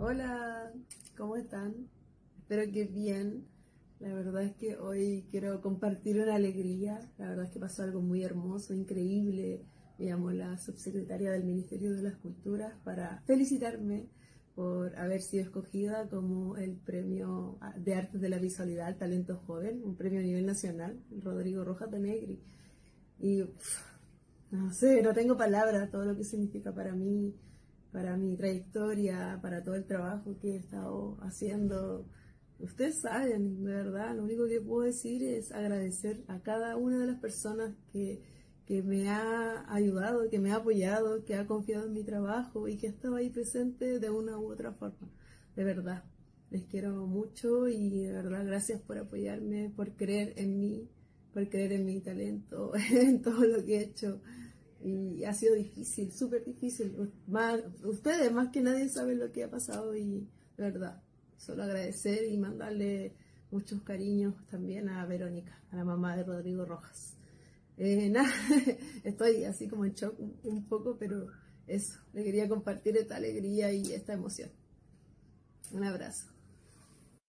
Hola, ¿cómo están? Espero que bien. La verdad es que hoy quiero compartir una alegría. La verdad es que pasó algo muy hermoso, increíble. Me llamó la subsecretaria del Ministerio de las Culturas para felicitarme por haber sido escogida como el Premio de Artes de la Visualidad al Talento Joven, un premio a nivel nacional, el Rodrigo Rojas de Negri. Y no sé, no tengo palabras, todo lo que significa para mí, para mi trayectoria, para todo el trabajo que he estado haciendo. Ustedes saben, de verdad, lo único que puedo decir es agradecer a cada una de las personas que me ha ayudado, que me ha apoyado, que ha confiado en mi trabajo y que ha estado ahí presente de una u otra forma. De verdad, les quiero mucho y de verdad gracias por apoyarme, por creer en mí, por creer en mi talento, en todo lo que he hecho. Y ha sido difícil, súper difícil. Ustedes más que nadie saben lo que ha pasado y de verdad, solo agradecer y mandarle muchos cariños también a Verónica, a la mamá de Rodrigo Rojas. Nada, estoy así como en shock un poco, pero eso, le quería compartir esta alegría y esta emoción. Un abrazo.